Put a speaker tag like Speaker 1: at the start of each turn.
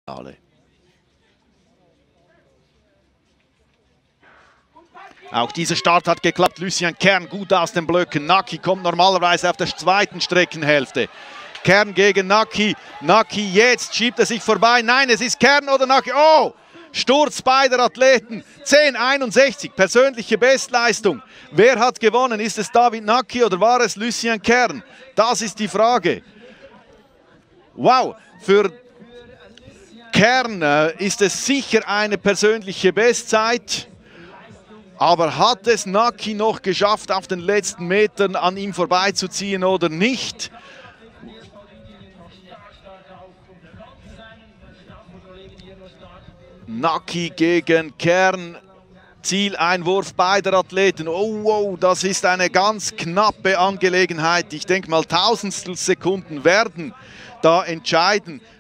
Speaker 1: Auch dieser Start hat geklappt. Lucien Kern gut aus den Blöcken. Naki kommt normalerweise auf der zweiten Streckenhälfte. Kern gegen Naki. Naki jetzt schiebt er sich vorbei. Nein, es ist Kern oder Naki. Oh! Sturz beider Athleten. 10,61. Persönliche Bestleistung. Wer hat gewonnen? Ist es David Naki oder war es Lucien Kern? Das ist die Frage. Wow! Für Kern ist es sicher eine persönliche Bestzeit. Aber hat es Naki noch geschafft, auf den letzten Metern an ihm vorbeizuziehen oder nicht? Naki gegen Kern. Zieleinwurf beider Athleten. Oh, oh, das ist eine ganz knappe Angelegenheit. Ich denke mal, Tausendstel Sekunden werden da entscheiden.